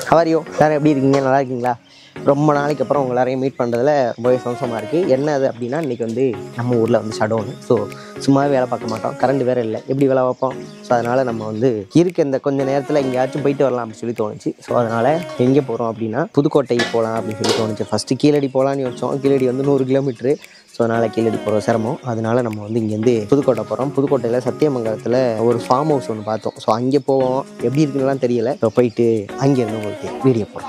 ஹவாரியோ எல்லாரும் எப்படி இருக்கீங்க? நல்லா இருக்கீங்களா? ரொம்ப நாளைக்கு அப்புறம் உங்கள் எல்லாரையும் மீட் பண்ணுறதுல ரொம்பவே சந்தோஷமாக இருக்குது. என்ன அது அப்படின்னா, இன்றைக்கி வந்து நம்ம ஊரில் வந்து ஷடவுன். ஸோ சும்மாவே வேலை பார்க்க மாட்டோம், கரண்ட் வேறு இல்லை, எப்படி வேலை பார்ப்போம்? ஸோ அதனால் நம்ம வந்து இருக்க இந்த கொஞ்சம் நேரத்தில் எங்கேயாச்சும் போயிட்டு வரலாம் அப்படின்னு சொல்லி தோணுச்சு. ஸோ அதனால் எங்கே போகிறோம் அப்படின்னா, புதுக்கோட்டை போகலாம் அப்படின்னு சொல்லி தோணுச்சு. ஃபஸ்ட்டு கீழடி போகலான்னு யோசிச்சோம். கீழடி வந்து 100 கிலோமீட்ரு. ஸோ அதனால் கீழடி போகிற சிரமம். அதனால் நம்ம வந்து இங்கேருந்து புதுக்கோட்டை போகிறோம். புதுக்கோட்டையில் சத்தியமங்கலத்தில் ஒரு ஃபார்ம் ஹவுஸ் ஒன்று பார்த்தோம். ஸோ அங்கே போவோம், எப்படி இருக்குன்னுலாம் தெரியலை. ஸோ போயிட்டு அங்கேருந்து உங்களுக்கு வீடியோ போகிறோம்.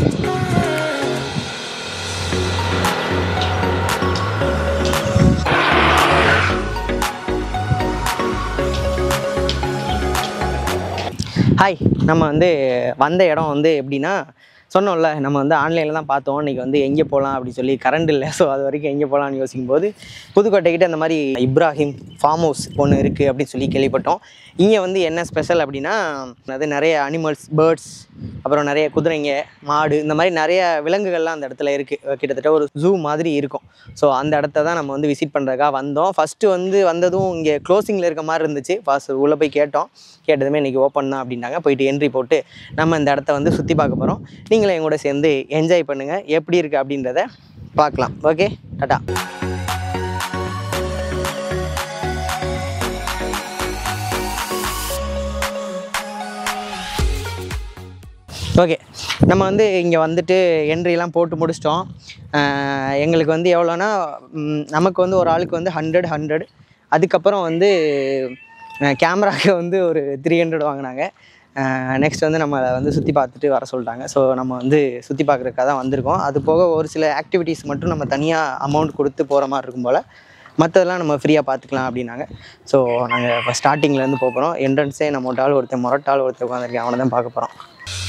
ஹாய், நம்ம வந்து வந்த இடம் வந்து எப்படின்னா, சொன்னோம்ல நம்ம வந்து ஆன்லைனில் தான் பார்த்தோம். இன்றைக்கி வந்து எங்கே போகலாம் அப்படின்னு சொல்லி கரண்ட் இல்லை. ஸோ அது வரைக்கும் எங்கே போகலான்னு யோசிக்கும்போது புதுக்கோட்டைக்கிட்ட அந்த மாதிரி இப்ராஹிம் ஃபார்ம் ஹவுஸ் ஒன்று இருக்குது அப்படின்னு சொல்லி கேள்விப்பட்டோம். இங்கே வந்து என்ன ஸ்பெஷல் அப்படின்னா, அது நிறைய அனிமல்ஸ், பேர்ட்ஸ், அப்புறம் நிறைய குதிரைங்க, மாடு, இந்த மாதிரி நிறைய விலங்குகள்லாம் அந்த இடத்துல இருக்குது. கிட்டத்தட்ட ஒரு ஜூ மாதிரி இருக்கும். ஸோ அந்த இடத்த தான் நம்ம வந்து விசிட் பண்ணுறதுக்காக வந்தோம். ஃபஸ்ட்டு வந்து வந்ததும் இங்கே க்ளோசிங்கில் இருக்க மாதிரி இருந்துச்சு. ஃபர்ஸ்ட் உள்ளே போய் கேட்டோம். கேட்டதுமே இன்றைக்கி ஓப்பன் தான் அப்படின்னாங்க. போயிட்டு என்ட்ரி போட்டு நம்ம இந்த இடத்த வந்து சுற்றி பார்க்க போகிறோம். நீங்களும் என் கூட சேர்ந்து என்ஜாய் பண்ணுங்கள். எப்படி இருக்குது அப்படின்றத பார்க்கலாம். ஓகே, டாடா. ஓகே, நம்ம வந்து இங்கே வந்துட்டு என்ட்ரிலாம் போட்டு முடிச்சிட்டோம். எங்களுக்கு வந்து எவ்வளோனா, நமக்கு வந்து ஒரு ஆளுக்கு வந்து 100. அதுக்கப்புறம் வந்து கேமராவுக்கு வந்து ஒரு 300 வாங்கினாங்க. நெக்ஸ்ட் வந்து நம்ம வந்து சுற்றி பார்த்துட்டு வர சொல்லிட்டாங்க. ஸோ நம்ம வந்து சுற்றி பார்க்குறதுக்காக தான் வந்திருக்கோம். அது போக ஒரு சில ஆக்டிவிட்டீஸ் மட்டும் நம்ம தனியாக அமௌண்ட் கொடுத்து போகிற மாதிரி இருக்கும் போல். மற்றதெல்லாம் நம்ம ஃப்ரீயாக பார்த்துக்கலாம் அப்படின்னாங்க. ஸோ நாங்கள் இப்போ ஸ்டார்டிங்லேருந்து போகிறோம். என்ட்ரன்ஸே நம்ம ஒருத்தர் முரட்டால் ஒருத்தர் உட்காந்துருக்கேன், அவனை தான் பார்க்க போகிறோம்.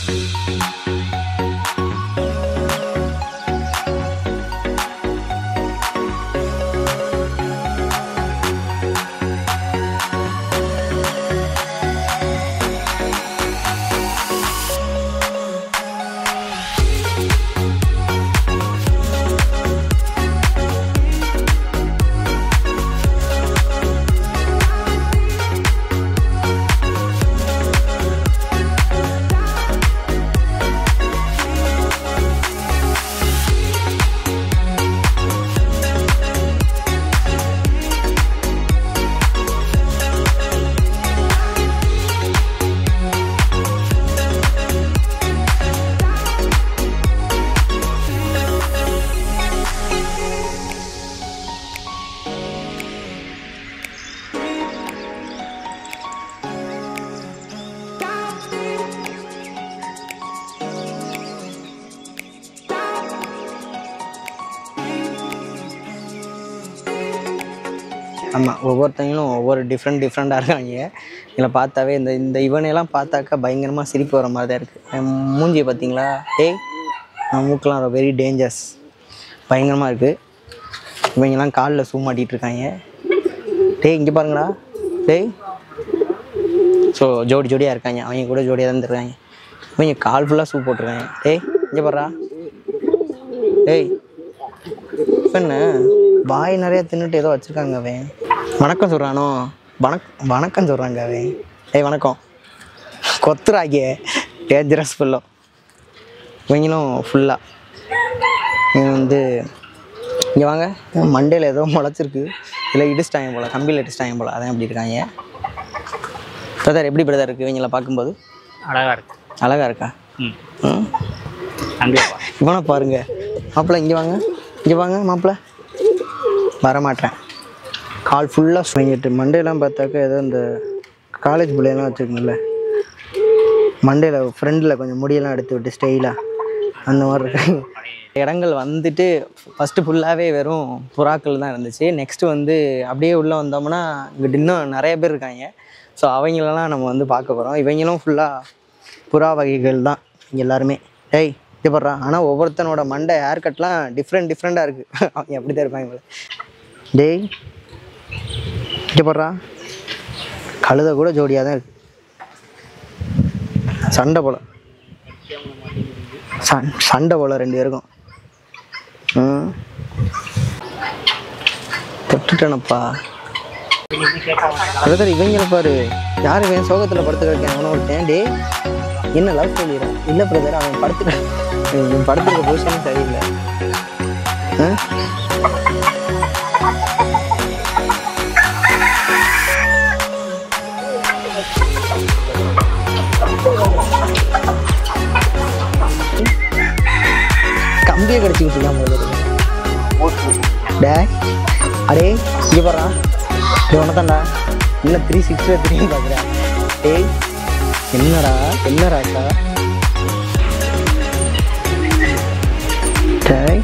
ஆமாம், ஒவ்வொருத்தங்களும் ஒவ்வொரு டிஃப்ரெண்ட்டாக இருக்காங்க. இதில் பார்த்தாவே இந்த இவனையெல்லாம் பார்த்தாக்கா பயங்கரமாக சிரிப்பு வர மாதிரி தான் இருக்குது. மூஞ்சியை பார்த்தீங்களா? டேய், மூக்கெலாம் வெரி டேஞ்சர்ஸ், பயங்கரமாக இருக்குது. இவங்கெல்லாம் காலில் ஷூ மாட்டிகிட்டு இருக்காங்க. டேய் இங்கே பாருங்களா, டேய். ஸோ ஜோடியாக இருக்காங்க. அவங்க கூட ஜோடியாக தான் இருக்காங்க. இவங்க கால் ஃபுல்லாக ஷூ போட்டிருக்காங்க. டேய் இங்கே பாடுறா. டேய் என்ன வாய் நிறையா தின்னுட்டு ஏதோ வச்சுருக்காங்க. அவன் வணக்கம் சொல்கிறானோ? வணக்கம் சொல்கிறாங்க அவன். ஏய் வணக்கம், கொத்துறாங்க, டேஞ்சரஸ் ஃபுல்லோ. இவங்களும் ஃபுல்லாக இவங்க வந்து இங்கே வாங்க. மண்டையில் ஏதோ முளைச்சிருக்கு, இல்லை இடிச்சிட்டாங்க போல், கம்பியில் இடிச்சிட்டாங்க போல், அதான் எப்படி இருக்காங்க. பிரதர் எப்படி பிரதர் இருக்குது இவங்கள பார்க்கும்போது? அழகாக இருக்கா? இவனை பாருங்க மாப்பிள்ளை. இங்கே வாங்க மாப்பிள்ளை. வரமாட்டேன், கால் ஃபுல்லாக சுவங்கிட்டு. மண்டையெல்லாம் பார்த்தாக்கா ஏதோ இந்த காலேஜ் பிள்ளையெல்லாம் வச்சுருக்குங்கள, மண்டையில் ஃப்ரெண்டில் கொஞ்சம் முடியெல்லாம் எடுத்து விட்டு ஸ்டைலாக அந்த மாதிரி இருக்காங்க. இடங்கள் வந்துட்டு ஃபஸ்ட்டு ஃபுல்லாகவே வெறும் புறாக்கள் தான் இருந்துச்சு. நெக்ஸ்ட்டு வந்து அப்படியே உள்ளே வந்தோம்னா இங்கிட்ட இன்னும் நிறைய பேர் இருக்காங்க. ஸோ அவங்களெல்லாம் நம்ம வந்து பார்க்க போகிறோம். இவங்களும் ஃபுல்லாக புறா வகைகள் தான் இங்கே எல்லாருமே. டேய் இது போடுறான். ஆனால் ஒவ்வொருத்தனோட மண்டை ஹேர் கட்லாம் டிஃப்ரெண்ட்டாக இருக்குது. அவங்க எப்படி தான் இருப்பாங்க. டேய் இங்கே போடுறா. கழுதை கூட ஜோடியாக தான் இருக்குது. சண்டை போல் சண்டை போல் ரெண்டு பேருக்கும். தொட்டுட்டேனப்பா. பிரதர் இவங்களை பாரு, யார் இவன் சோகத்தில் படுத்து கிடக்கேன். அவனை விட்டேன். டே என்ன லவ் சொல்லிடுற? இல்லை பிரதர், அவன் படத்துக்கு பொசிஷனும் சரியில்லை. கம்பியை கடிச்சிக்கிட்டு இருக்கான் டே. அடே இங்கே போடுறா, இது ஒன்றதான்டா. இல்லை 360 திரும்பி பார்க்குறேன். டேய் என்னடா சார்? டேய்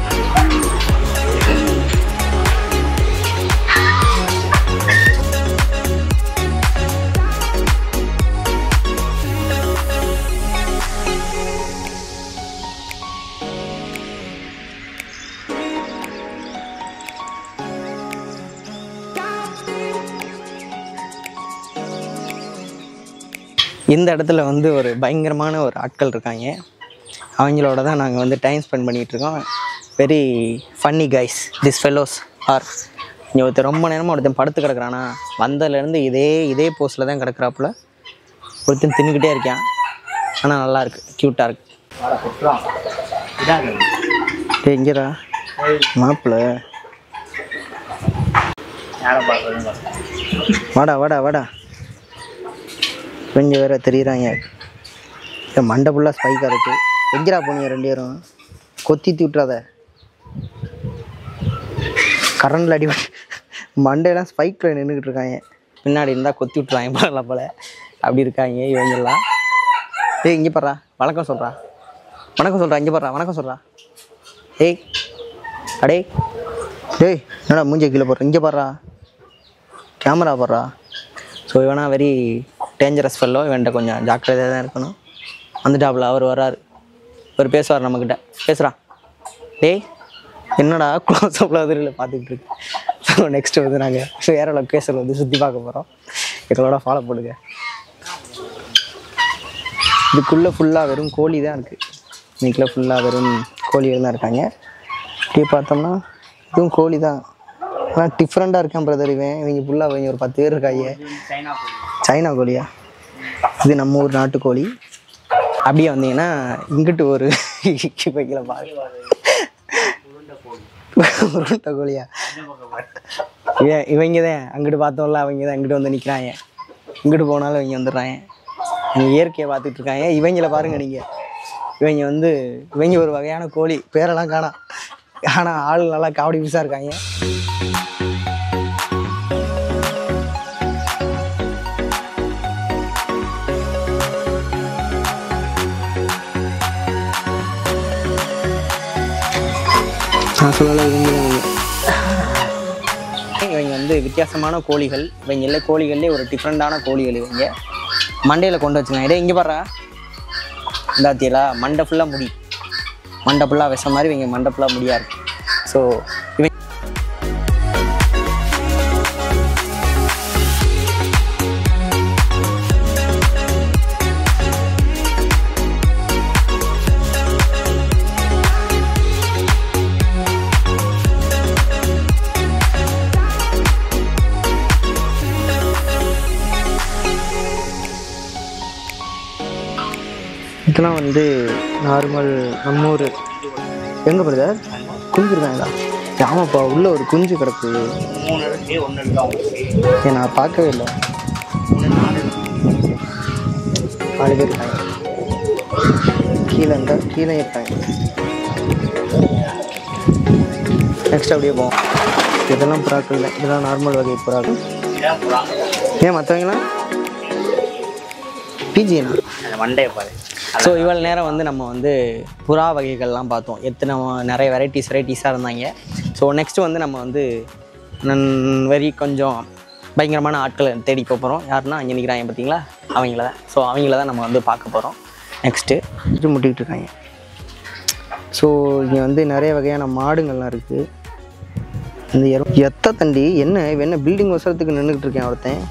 இந்த இடத்துல வந்து ஒரு பயங்கரமான ஒரு ஆட்கள் இருக்காங்க. அவங்களோட தான் நாங்கள் வந்து டைம் ஸ்பெண்ட் பண்ணிகிட்ருக்கோம். Very funny guys this fellows are. இங்கே ஒருத்தர் ரொம்ப நேரமாக ஒருத்தன் படுத்து கிடக்குறானா, வந்ததுலேருந்து இதே போஸ்ட்டில் தான் கிடக்குறாப்புல. ஒருத்தன் தின்னுக்கிட்டே இருக்கான். ஆனால் நல்லாயிருக்கு, க்யூட்டாக இருக்குது. எங்கேடா மாப்பிள்ள? வாடா கொஞ்சம் வேறு தெரியுறாங்க. மண்டை ஃபுல்லாக ஸ்பைக்காக இருக்குது. எங்கேடா போனீங்க 2 பேரும்? கொத்தி விட்டுறாத, கரண்டில் அடிபட்டு மண்டையெல்லாம் ஸ்பைக்கில் நின்றுக்கிட்டு இருக்காங்க. பின்னாடி இருந்தால் கொத்தி விட்டுறாங்க போல அப்படி இருக்காங்க இவங்கெல்லாம். டேய் இங்கே பாடுறா, வணக்கம் சொல்கிறா, இங்கே பாடுறா, வணக்கம் சொல்கிறா. ஏய் அடே டேய் என்னடா மூஞ்சி கீழே போடுற? இங்கே பாடுறா, கேமரா போடுறா. ஸோ இவனா வெரி டேஞ்சரஸ் ஃபெல்லோ. இவன்கிட்ட கொஞ்சம் ஜாக்கிரதையாக தான் இருக்கணும். வந்துட்டாப்புல, அவர் வர்றாரு, அவர் பேசுவார் நம்மக்கிட்ட. பேசுகிறான். டேய் என்னடா க்ளோஸ்அப்பில் அதில் பார்த்துக்கிட்டு இருக்கு. ஸோ நெக்ஸ்ட்டு வந்து நாங்கள் வேறு லொக்கேஷன் வந்து சுற்றி பார்க்க போகிறோம். எங்களோட ஃபாலோ பண்ணுங்க. இதுக்குள்ளே ஃபுல்லாக வெறும் கோழி தான் இருக்குது. இன்னைக்குள்ளே ஃபுல்லாக வெறும் கோழிகள் தான் இருக்காங்க. இப்படி பார்த்தோம்னா இதுவும் கோழி தான், ஆனால் டிஃப்ரெண்ட்டாக இருக்கான் பிரதர். இவங்க ஃபுல்லாக இவங்க ஒரு 10 பேர் இருக்காங்க. சைனா கோழியா? இது நம்ம ஊர் நாட்டுக்கோழி. அப்படியே வந்தீங்கன்னா இங்கிட்டு ஒரு வைக்கல பாரு, உருண்டை கோழியா? இவங்க தான் அங்கிட்டு பார்த்தோம்ல, அவங்க தான் இங்கிட்டு வந்து நிற்கிறாங்க. இங்கிட்டு போனாலும் இவங்க வந்துடுறாங்க. நீங்கள் இயற்கையை பார்த்துட்டு இருக்காங்க. இவங்கள பாருங்கள் நீங்கள். இவங்க ஒரு வகையான கோழி, பேரெல்லாம் காணோம். ஆனால் ஆள் நல்லா காவடி பீஸாக இருக்காங்க. நான் சொல்லலை, இவங்க வந்து வித்தியாசமான கோழிகள். இவங்க இல்லை கோழிகள்லேயே ஒரு டிஃப்ரெண்டான கோழிகள். இவங்க மண்டையில் கொண்டு வச்சுருக்காங்க. இதே இங்கே பாடுறா, இந்தாத்தியலா மண்டை ஃபுல்லாக முடி, மண்டை ஃபுல்லாக விஷம் மாதிரி இவங்க மண்டை ஃபுல்லாக முடியாக இருக்குது. ஸோ இவங்க இதெல்லாம் வந்து நார்மல் நம்ம ஊர். எங்கே பிரதர் குஞ்சு இருக்காங்களா? ஆமாப்பா, உள்ளே ஒரு குஞ்சு கிடக்கு. நான் பார்க்கவே இல்லை. 4 பேர் இருக்காங்க. கீழே இருக்காங்க. நெக்ஸ்ட் அப்படியே போவோம். இதெல்லாம் புறாக்கள் இல்லை, இதெல்லாம் நார்மல் வகை புறாக்கள். ஏன் மற்றவங்களாம் பிஜினா மண்டையை பாரு. ஸோ இவ்வளோ நேரம் வந்து நம்ம வந்து புறா வகைகள்லாம் பார்த்தோம். நிறைய வெரைட்டிஸாக இருந்தாங்க. ஸோ நெக்ஸ்ட்டு வந்து நம்ம வந்து கொஞ்சம் பயங்கரமான ஆட்களை தேடி போகிறோம். யாருன்னா அங்கே நிற்கிறாங்க பார்த்தீங்களா, அவங்கள தான். ஸோ அவங்கள தான் நம்ம வந்து பார்க்க போகிறோம். நெக்ஸ்ட்டு முட்டிக்கிட்டு இருக்காங்க. ஸோ இங்கே வந்து நிறைய வகையான மாடுங்கள்லாம் இருக்குது. இந்த எத்த தண்டி என்ன பில்டிங் வசரத்துக்கு நின்றுக்கிட்டு இருக்கேன் ஒருத்தன்.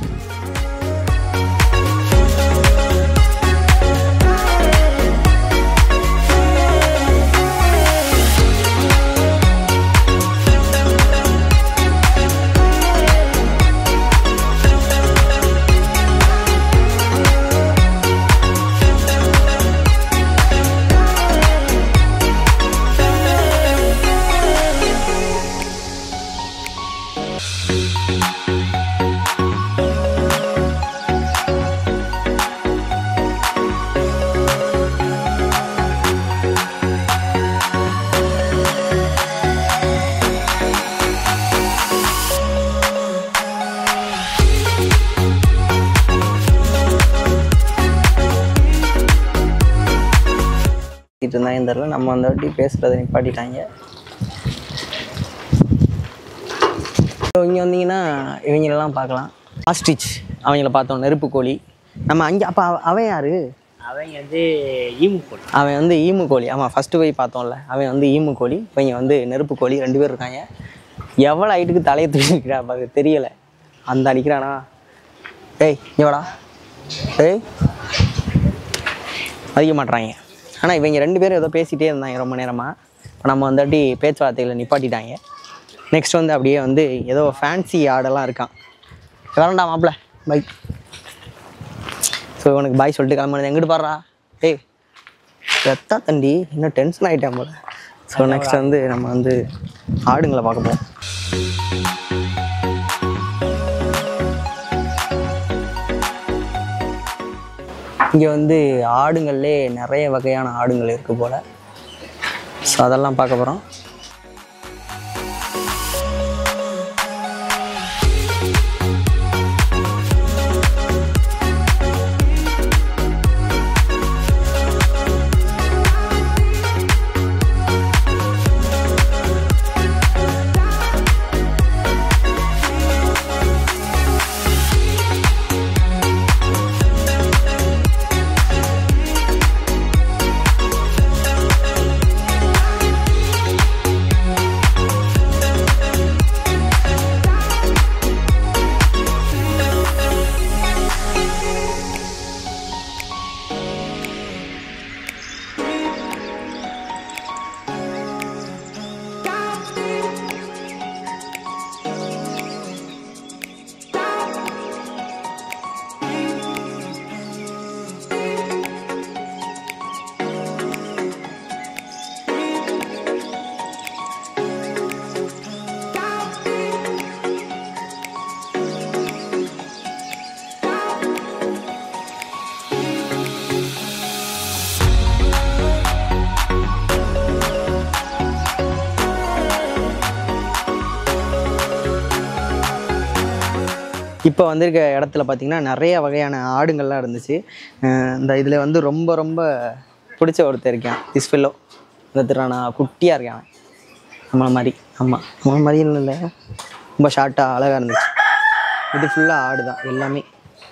இருந்தாங்க தெரியல. நம்ம அந்த வாட்டி பேசுகிறத நிப்பாட்டிட்டாங்க. ஸோ இங்கே வந்தீங்கன்னா இவங்களெல்லாம் பார்க்கலாம். ஆஸ்ட்ரிச் அவங்கள பார்த்தோம், நெருப்பு கோழி. நம்ம அங்கே அப்போ அவன் யார்? அவன் வந்து ஈமு கோழி. அவன் வந்து ஈமு கோழி. ஆமாம், ஃபஸ்ட்டு போய் பார்த்தோம்ல, அவன் வந்து ஈமு கோழி. இவங்க வந்து நெருப்பு கோழி. 2 பேர் இருக்காங்க. எவ்வளோ ஹைட்டுக்கு தலையை தூக்கிக்கிறா அது தெரியலை. அந்த அடிக்கிறானா? ஏய் எவ்வளோ ஏய் அதிக மாட்டுறாங்க. ஆனால் இவங்க 2 பேரும் ஏதோ பேசிகிட்டே இருந்தாங்க ரொம்ப நேரமாக. இப்போ நம்ம வந்தாட்டி பேச்சுவார்த்தைகளை நிப்பாட்டிட்டாங்க. நெக்ஸ்ட் வந்து அப்படியே வந்து ஏதோ ஃபேன்சி ஆடெல்லாம் இருக்கான். வரண்டா மாப்பிள்ள பை. ஸோ இவனுக்கு பாய் சொல்லிட்டு கிளம்புனது. எங்கிட்டு பாடுறா ஏய் ரத்தா தண்டி, இன்னும் டென்ஷன் ஆகிட்டான் போல. ஸோ நெக்ஸ்ட் வந்து நம்ம வந்து ஆடுங்களை பார்க்க போவோம். இங்கே வந்து ஆடுங்கள்லே நிறைய வகையான ஆடுங்கள் இருக்குது போல். ஸோ அதெல்லாம் பார்க்க போகிறோம். இப்போ வந்திருக்க இடத்துல பார்த்திங்கன்னா நிறைய வகையான ஆடுங்கள்லாம் இருந்துச்சு. இந்த இதில் வந்து ரொம்ப ரொம்ப பிடிச்ச ஒருத்தர் இருக்கான், திஸ்ஃபில்லோ. இந்த திரானா குட்டியாக இருக்கான் நம்மளை மாதிரி. ஆமாம், நம்மளை மாதிரி இல்லை, ரொம்ப ஷார்ட்டாக அழகாக இருந்துச்சு. இது ஃபுல்லாக ஆடு தான் எல்லாமே.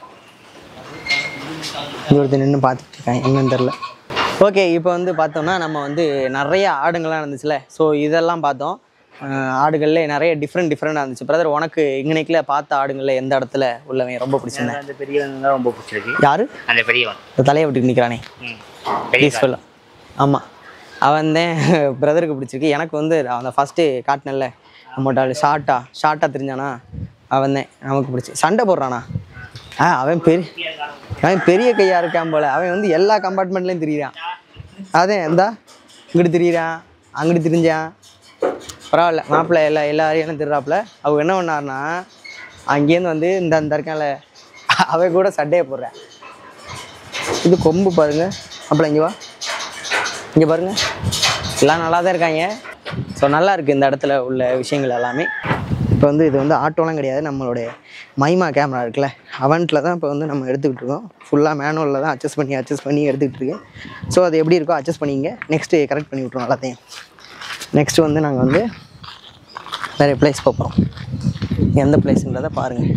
இது ஒருத்தர் நின்று பார்த்துட்டு இருக்காங்க, என்னன்னு தெரில. ஓகே, இப்போ வந்து பார்த்தோம்னா நம்ம வந்து நிறைய ஆடுங்கள்லாம் இருந்துச்சுல. ஸோ இதெல்லாம் பார்த்தோம். ஆடுகள்ல நிறைய டிஃப்ரெண்டாக இருந்துச்சு. பிரதர், உனக்கு இங்கனைக்குள்ள பார்த்த ஆடுங்கள்ல எந்த இடத்துல உள்ளவன் ரொம்ப பிடிச்சிருந்தேன்? அந்த பெரியவன் தான் ரொம்ப பிடிச்சிருக்கு. யாரு அந்த பெரியவன்? தலையை விட்டுட்டு நிற்கிறானே, பீஸ்ஃபுல்லாக. ஆமாம், அவன் தான் பிரதருக்கு பிடிச்சிருக்கு. எனக்கு வந்து அந்த ஃபஸ்ட்டு காட்டினல்ல நம்மகிட்ட ஷார்ட்டாக தெரிஞ்சானா, அவன் தான் நமக்கு பிடிச்சி. சண்டை போடுறானா? அவன் பெரிய கையாக இருக்கான் போல். அவன் வந்து எல்லா கம்பார்ட்மெண்ட்லேயும் திரியிறான். அதே எந்தா இங்கிட்டு திரியிறான், அங்கிட்டு திரிஞ்சான். பரவாயில்ல, மாப்பிள்ளை எல்லாரையும் திருறாப்புல. அவங்க என்ன பண்ணாருன்னா, அங்கேருந்து வந்து இந்த இருக்கான்ல, அவன் கூட சட்டையை போடுறேன். இது கொம்பு பாருங்க. மாப்பிள்ளை இங்கே வா, இங்கே பாருங்க, எல்லாம் நல்லா தான் இருக்காங்க. ஸோ நல்லா இருக்குது இந்த இடத்துல உள்ள விஷயங்கள் எல்லாமே. இப்போ வந்து இது வந்து ஆட்டோலாம் கிடையாது, நம்மளுடைய மைமா கேமரா இருக்குல்ல, அவன்ட்டில் தான் இப்போ வந்து நம்ம எடுத்துக்கிட்டு இருக்கோம். ஃபுல்லாக மேனுவலில் தான் அட்ஜஸ்ட் பண்ணி எடுத்துக்கிட்டு இருக்கேன். ஸோ அது எப்படி இருக்கோ அட்ஜஸ்ட் பண்ணிங்க. நெக்ஸ்ட்டு கரெக்ட் பண்ணி விட்ருவோம் எல்லாத்தையும். நெக்ஸ்ட்டு வந்து நாங்கள் வந்து வேறு பிளேஸ் போகிறோம். எந்த பிளேஸுன்றதை பாருங்கள்.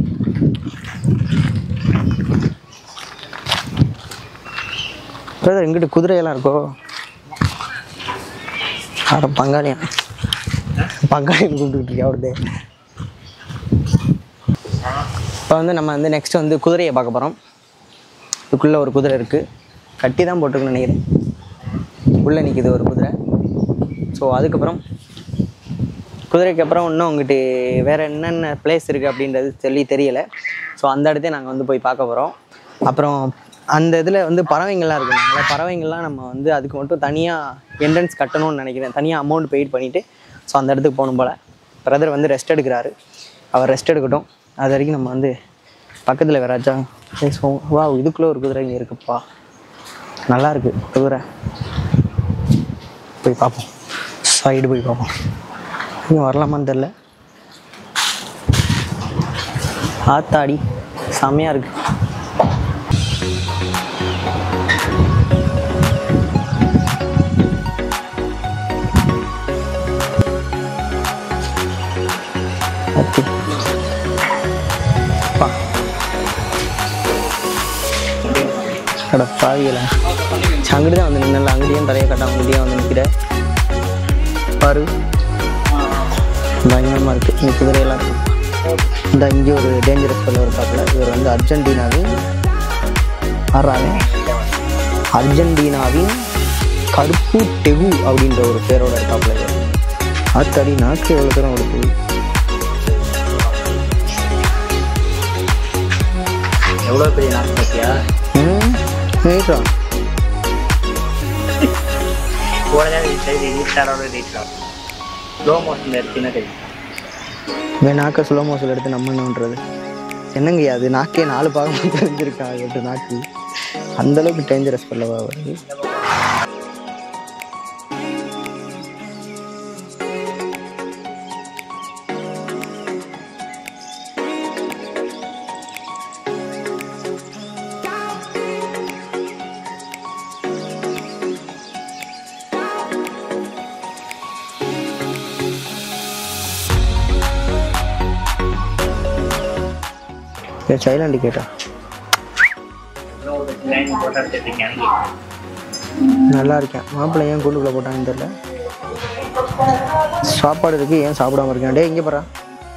பிரதர், எங்கிட்ட குதிரையெல்லாம் இருக்கோ? பங்காளியும் கூப்பிட்டுக்கிட்டு இருக்கேன் அவருது. இப்போ வந்து நம்ம வந்து நெக்ஸ்ட் வந்து குதிரையை பார்க்க போகிறோம். இதுக்குள்ளே ஒரு குதிரை இருக்குது, கட்டி தான் போட்டிருக்குன்னு நினைக்கிறேன். உள்ளே நிற்கிது ஒரு குதிரை. ஸோ அதுக்கப்புறம் குதிரைக்கு அப்புறம் இன்னும் உங்கள்கிட்ட வேறு என்னென்ன பிளேஸ் இருக்குது அப்படின்றது தெரியலை. ஸோ அந்த இடத்தையும் நாங்கள் வந்து போய் பார்க்க போகிறோம். அப்புறம் அந்த இதில் வந்து பறவைங்கள்லாம் இருக்குனாங்களே, பறவைங்கள்லாம் நம்ம வந்து அதுக்கு மட்டும் தனியாக என்ட்ரன்ஸ் கட்டணும்னு நினைக்கிறேன். தனியாக அமௌண்ட் பெய்ட் பண்ணிவிட்டு ஸோ அந்த இடத்துக்கு போகணும் போல். பிரதர் வந்து ரெஸ்ட் எடுக்கிறாரு, அவர் ரெஸ்ட் எடுக்கட்டும். அது வரைக்கும் நம்ம வந்து பக்கத்தில் வேறாச்சும் பேசுவோம். வா, இதுக்குள்ளே ஒரு குதிரை இங்கே இருக்குப்பா, நல்லாயிருக்கு குதிரை. போய் பார்ப்போம், சைடு போய் பார்ப்போம். இங்கே வரலாமான்னு தெரில. ஆத்தாடி செம்மையாக இருக்குது. ஓகே பா கடை பாவிகளா அங்கிட்டு தான் வந்து நின்னல அங்கடியும் தலையை கட்டாம அங்கடியும் வந்து நிற்கிற பாரு பயங்கரமாக இருக்குது இங்கே குதிரையெல்லாம் இருக்குது இந்த இங்கே ஒரு டேஞ்சரஸ் fellow இருக்காப்புல இவர் வந்து அர்ஜென்டினாவின் கருப்பு டெகு அப்படின்ற ஒரு பேரோட இருக்காப்புல ஆத்தாடி நாக்கு எவ்வளோ தூரம் கொடுக்குது எவ்வளோ பெரிய நாக்கு பார்த்தியா ரைட்டா ஸ்லோ மோஷனில் இருக்குன்னு தெரியும் நாக்கை ஸ்லோ மோஷனில் எடுத்து நம்ம என்னன்றது என்னங்கய்யா அது நாக்கே 4 பாகமாக தெரிஞ்சிருக்கா 8 நாக்கு அந்தளவுக்கு டேஞ்சரஸ் fellow வருது சைலண்ட் கேட்டா நல்லா இருக்கேன் மாப்பிள்ளை ஏன் கூண்டுக்குள்ள போட்டான்னு தெரியல சாப்பாடு இருக்கு ஏன் சாப்பிடாம இருக்கேன் டே இங்கே போறா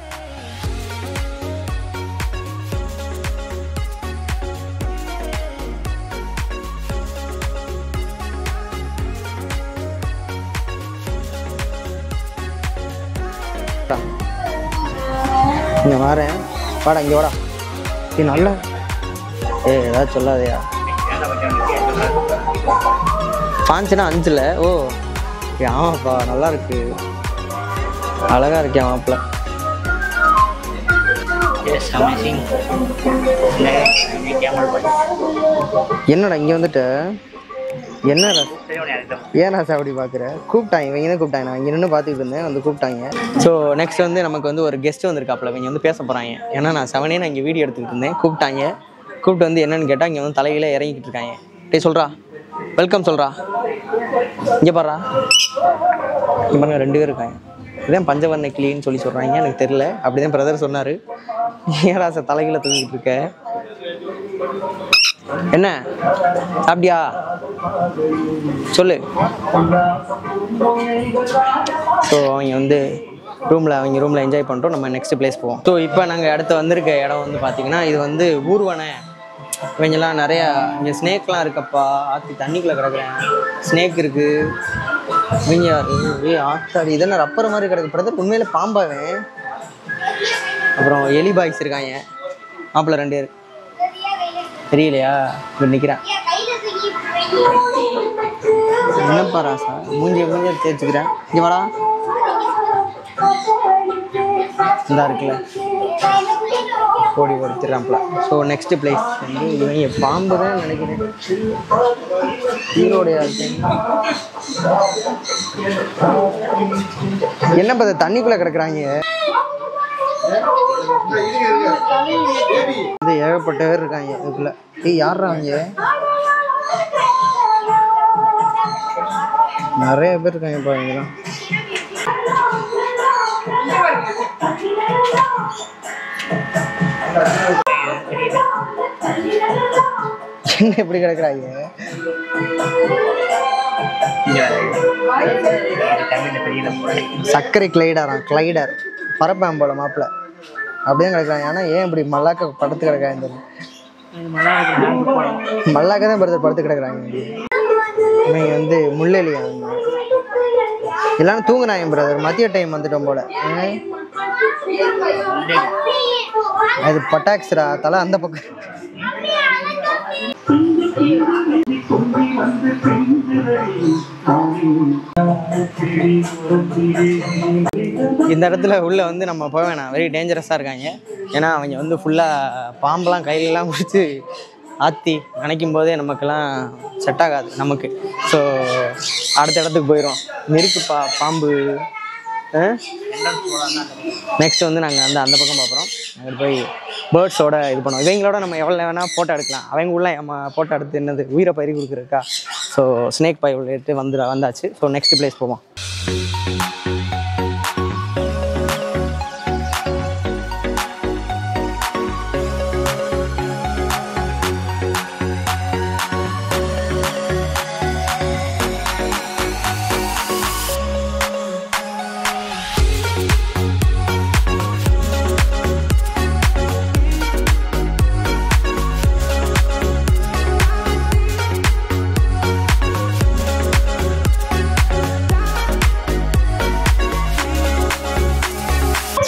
இங்க வரேன் வாடா இங்கே வாடா நல்ல ஏதாவது சொல்லாதையா பாஞ்சுனா 5ல் ஓ ஆமாப்பா நல்லா இருக்கு அழகா இருக்கேன் மாப்பிள்ள என்னடா இங்கே வந்துட்ட என்ன ஏன் ராசா அப்படி பார்க்குற கூப்பிட்டாங்க இவங்க தான் கூப்பிட்டாங்க நான் இங்கே நின்று பார்த்துட்டு இருந்தேன் வந்து கூப்பிட்டாங்க ஸோ நெக்ஸ்ட் வந்து நமக்கு வந்து ஒரு கெஸ்ட் வந்திருக்காப்புல இவங்க வந்து பேச போகிறாங்க ஏன்னா நான் 7 நான் இங்கே வீடியோ எடுத்துக்கிட்டு இருந்தேன் கூப்பிட்டு வந்து என்னன்னு கேட்டால் இங்கே வந்து தலையில இறங்கிக்கிட்டு இருக்காங்க டே சொல்கிறா வெல்கம் சொல்கிறா இங்கே பாடுறா இவங்க 2 பேர் இருக்காங்க இதுதான் பஞ்சவர்ண கிளின்னு சொல்லி சொல்கிறாங்க எனக்கு தெரியல அப்படிதான் பிரதர் சொன்னார் ஏன் ராசா தலைகீழ தூங்கிட்டு இருக்க என்ன அப்படியா சொல்லு ஸோ அவங்க ரூமில் என்ஜாய் பண்ணுறோம் நம்ம நெக்ஸ்ட் பிளேஸ் போவோம் ஸோ இப்போ நாங்கள் அடுத்து வந்திருக்க இடம் வந்து பார்த்தீங்கன்னா இது வந்து ஊர்வனை இவங்கெல்லாம் நிறையா இங்கே ஸ்னேக்லாம் இருக்கப்பா ஆற்றி தண்ணிக்குள்ளே கிடக்குறேன் ஸ்னேக் இருக்குது இவங்க ஆத்தாடி இதெல்லாம் ரப்பர் மாதிரி கிடக்கு பிரதர் உண்மையில பாம்பாவேன் அப்புறம் எலி பாய்ஸ் இருக்காங்க மாப்பிள்ள 2 பேர் தெரியலையா இப்ப நிக்கிறேன் என்னப்பா ராசா மூஞ்சிய தேய்ச்சிக்கிறேன் இங்க வாடா இந்த இருக்குல்ல ஓடி திருறாம்ப்ல ஸோ நெக்ஸ்ட் பிளேஸ் வந்து இவங்க பாம்பு தான் நினைக்கிறேன் ஈரோடைய என்ன பார்த்த தண்ணிக்குள்ள கிடக்குறாங்க இது ஏகப்பட்ட பேர் இருக்காங்க இதுக்குள்ள யாரா அவங்க நிறைய பேர் இருக்காங்க பாருங்க என்ன எப்படி கிடக்குறாங்க சர்க்கரை கிளைடர் பரப்பான் போல மாப்பிள்ள அப்படியே கிடக்குறாங்க ஆனா ஏன் இப்படி மல்லாக்க படுத்து கிடக்காங்க மல்லாக்க தான் படுத்து கிடக்குறாங்க இவங்க வந்து முள்ளெலியா எல்லாரும் தூங்குறாங்க பிரதர் மதிய டைம் வந்துட்டோம் போல அது பட்டாக்ஸ்ரா தலை அந்த பக்கம் இந்த இடத்துல உள்ள வந்து நம்ம போக வேணாம் வெரி டேஞ்சரஸாக இருக்காங்க ஏன்னா அவங்க வந்து ஃபுல்லாக பாம்பெலாம் கையிலலாம் பிடிச்சி ஆற்றி நினைக்கும் போதே நமக்கெல்லாம் செட் ஆகாது நமக்கு ஸோ அடுத்த இடத்துக்கு போயிடும் நெருக்குப்பா பாம்பு நெக்ஸ்ட் வந்து நாங்கள் வந்து அந்த பக்கம் பார்க்குறோம் அங்கே போய் பேர்ட்ஸோட இது பண்ணுவோம் இவங்களோட நம்ம எவ்வளோ வேணால் ஃபோட்டோ எடுக்கலாம் அவங்க உள்ள நம்ம ஃபோட்டோ எடுத்து என்னது உயிரை பயிரி கொடுக்குறக்கா ஸோ ஸ்னேக் பை எடுத்து வந்தாச்சு ஸோ நெக்ஸ்ட் பிளேஸ் போவோம்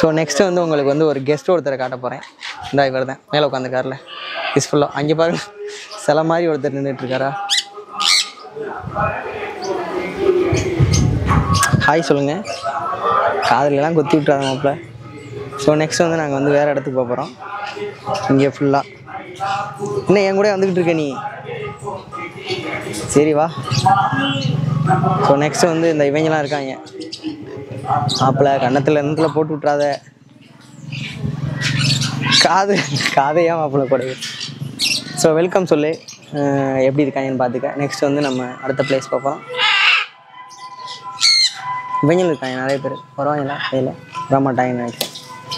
ஸோ நெக்ஸ்ட்டு வந்து உங்களுக்கு வந்து ஒரு கெஸ்ட் ஒருத்தரை காட்ட போகிறேன். இந்த இவர் தான் மேலே உட்காந்துருக்காருல பீஸ்ஃபுல்லாக. அங்கே பாருங்க சில மாதிரி ஒருத்தர் நின்றுட்டுருக்காரா. ஹாய் சொல்லுங்கள். காதலெலாம் கொத்தி விட்டுறாங்க மாப்பிள்ள. ஸோ நெக்ஸ்ட் வந்து நாங்கள் வந்து வேறு இடத்துக்கு போக போகிறோம். இங்கே ஃபுல்லாக இன்னும் என் கூட வந்துக்கிட்டு இருக்க நீ. சரி வா. ஸோ நெக்ஸ்ட்டு வந்து இந்த இவங்கெல்லாம் இருக்காங்க. மாப்பிள்ள கன்னத்தில் போட்டு விட்றாத. காதையா மாப்பிள்ள கூட. ஸோ வெல்கம் சொல்லு. எப்படி இருக்காங்கன்னு பார்த்துக்க. நெக்ஸ்ட் வந்து நம்ம அடுத்த பிளேஸ் பார்ப்போம். இவங்களும் இருக்காங்க நிறைய பேர். வருவாங்களா கையில் வரமாட்டாங்கன்னு நினைக்கிறேன்.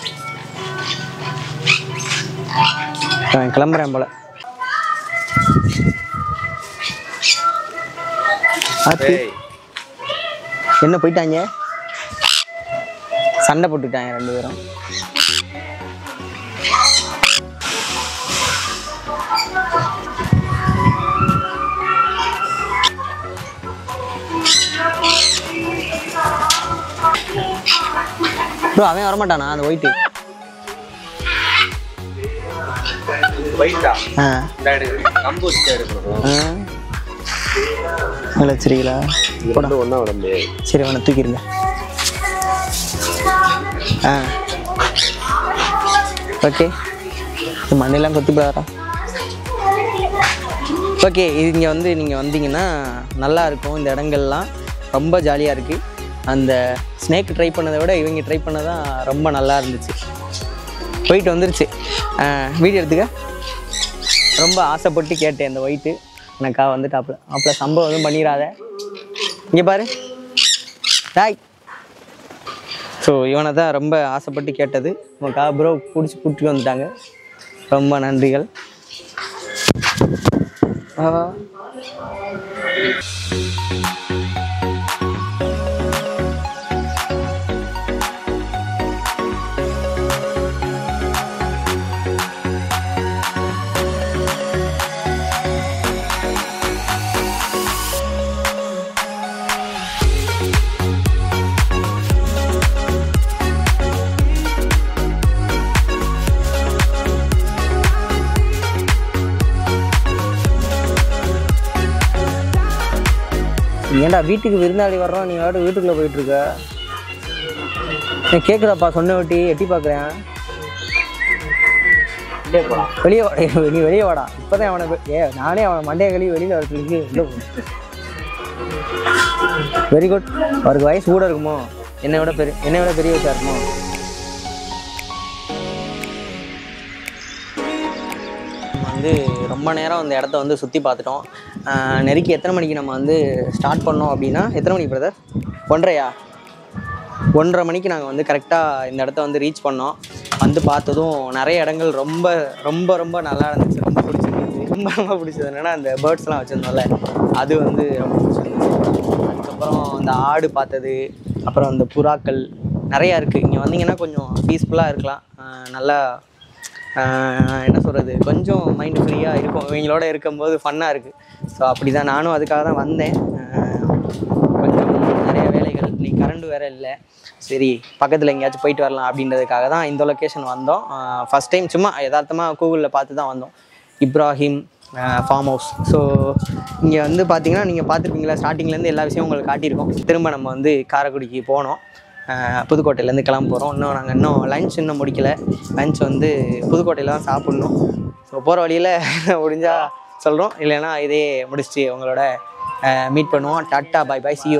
கிளம்புறேன் போல. என்ன போயிட்டாங்க, சண்டை போட்டுட்டாங்க 2 பேரும். அவன் வரமாட்டானா அந்த ஒயிட்டு? சரிங்களா ஒன்றா உடம்பு. சரி அவனை தூக்கிடுங்க. ஓகே மண்ணிலாம் கொத்தி போகிறா. ஓகே இது இங்கே வந்து நீங்கள் வந்தீங்கன்னா நல்லாயிருக்கும். இந்த இடங்கள்லாம் ரொம்ப ஜாலியாக இருக்குது. அந்த ஸ்னேக் ட்ரை பண்ணதை விட இவங்க ட்ரை பண்ணதான் ரொம்ப நல்லா இருந்துச்சு. போயிட்டு வந்துருச்சு. வீடியோ எடுத்துக்க ரொம்ப ஆசைப்பட்டு கேட்டேன். அந்த ஒயிட்டு எனக்கா வந்துட்டாப்புல. அப்பல சம்பவம் எதுவும் பண்ணிடாத. இங்கே பாரு டாய். ஸோ இவனை தான் ரொம்ப ஆசைப்பட்டு கேட்டது. உனக்கா ப்ரோ பிடிச்சி கூட்டிட்டு வந்துட்டாங்க. ரொம்ப நன்றிகள். ஏன்டா வீட்டுக்கு விருந்தாளி வர்றோம், நீ வாட்டு வீட்டுக்குள்ளே போயிட்டுருக்க? நான் கேட்குறாப்பா சொன்ன வட்டி எட்டி பார்க்குறேன். வெளியே நீ வெளியே வாடா. இப்போ தான் அவனை நானே அவனை மண்டைய கழுவி வெளியில் வரத்துக்கு. Very good. அவருக்கு வயசு கூட இருக்குமோ? என்னை விட பெரிய வயசாக இருக்குமோ? வந்து ரொம்ப நேரம் அந்த இடத்த வந்து சுற்றி பார்த்துட்டோம். நெருக்கி எத்தனை மணிக்கு நம்ம வந்து ஸ்டார்ட் பண்ணோம் அப்படின்னா, எத்தனை மணிக்கு பிரதர்? 1:30 மணிக்கு நாங்கள் வந்து கரெக்டாக இந்த இடத்த வந்து ரீச் பண்ணோம். வந்து பார்த்ததும் நிறைய இடங்கள் ரொம்ப ரொம்ப ரொம்ப நல்லா இருந்துச்சு. ரொம்ப பிடிச்சிருந்துச்சு. ரொம்ப பிடிச்சது என்னென்னா அந்த பேர்ட்ஸ்லாம் வச்சுருந்தோம்ல, அது வந்து ரொம்ப பிடிச்சிருந்துச்சு. அதுக்கப்புறம் அந்த ஆடு பார்த்தது, அப்புறம் அந்த புறாக்கள் நிறையா இருக்குது. இங்கே வந்தீங்கன்னா கொஞ்சம் பீஸ்ஃபுல்லாக இருக்கலாம். நல்லா என்ன சொல்கிறது, கொஞ்சம் மைண்டு ஃப்ரீயாக இருக்கும். இவங்களோட இருக்கும்போது ஃபன்னாக இருக்குது. ஸோ அப்படி தான் நானும் அதுக்காக தான் வந்தேன். கொஞ்சம் நிறைய வேலைகள், இன்னைக்கு கரண்ட் வேறு இல்லை. சரி பக்கத்தில் எங்கேயாச்சும் போயிட்டு வரலாம் அப்படின்றதுக்காக தான் இந்த லொக்கேஷன் வந்தோம். ஃபஸ்ட் டைம் சும்மா யதார்த்தமாக கூகுளில் பார்த்து தான் வந்தோம். Ibrahim farm house. ஸோ இங்கே வந்து பார்த்தீங்கன்னா நீங்கள் பார்த்துருப்பீங்களா, ஸ்டார்டிங்லேருந்து எல்லா விஷயமும் உங்களுக்கு காட்டியிருக்கோம். திரும்ப நம்ம வந்து காரைக்குடிக்கு போனோம். புதுக்கோட்டையிலேருந்து கிளம்ப போகிறோம். நாங்கள் லன்ச் இன்னும் முடிக்கலை. லன்ச் வந்து புதுக்கோட்டையில் தான் சாப்பிட்ணும். ஸோ போகிற வழியில் முடிஞ்சால் சொல்கிறோம், இல்லைன்னா இதே முடிச்சுட்டு உங்களோட மீட் பண்ணுவோம். டாட்டா பாய் பாய், see you.